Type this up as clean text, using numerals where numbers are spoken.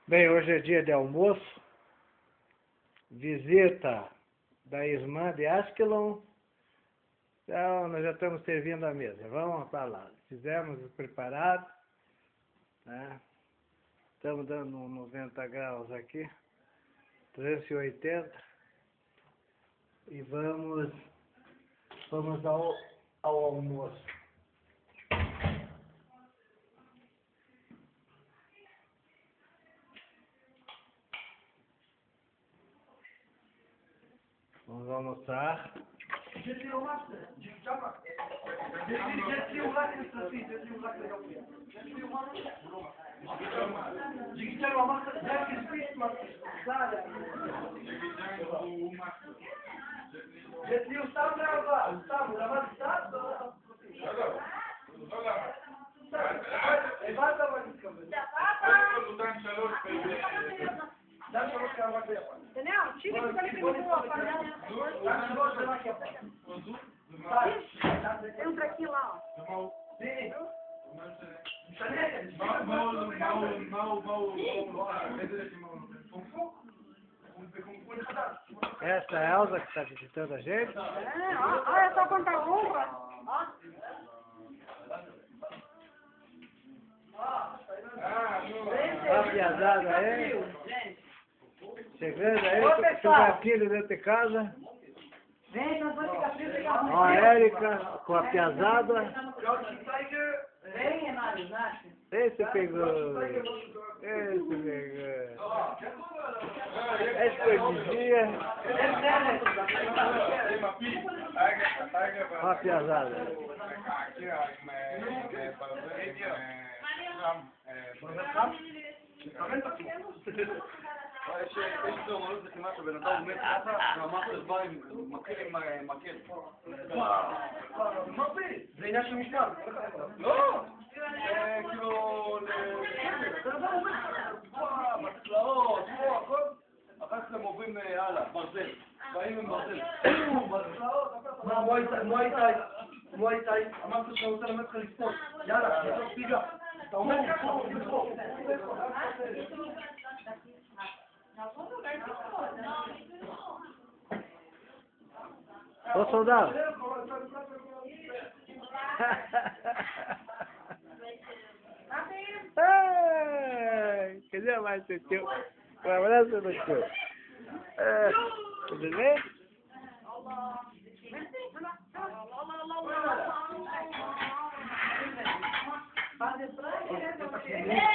Bem, hoje é dia de almoço, visita da irmã de Askelon, então nós já estamos servindo a mesa, vamos para lá. Fizemos o preparado, né? Estamos dando 90 graus aqui, 380, e vamos ao almoço. Vamos almoçar. Entra aqui lá, ó. Essa é a Elza que está visitando a gente. Olha só quanta roupa. Olha a piazada aí. Chegando aí, com o gatilho dentro de casa. Vem, nós vamos ficar frios. Ó a Érica com a piazada. Vem, Renato. Esse pegou. Esse pegou. Esse foi de dia. Ó a piazada. יש אומנות לחימה שבן אדם עומד ככה, והמאכר בא עם מקל. זה עניין של משקל. לא! כאילו... בצלעות, פה, הכל. אחר כך הם עוברים הלאה, ברזל. באים עם ברזל. כמו איתי, אמרת שאתה רוצה ללמד לך לספות. יאללה, תעזור פיגה. אתה עומד ככה, תספור. Ô, soldado. Queria mais ser teu. Um abraço no teu. Tudo bem? Fazer praia,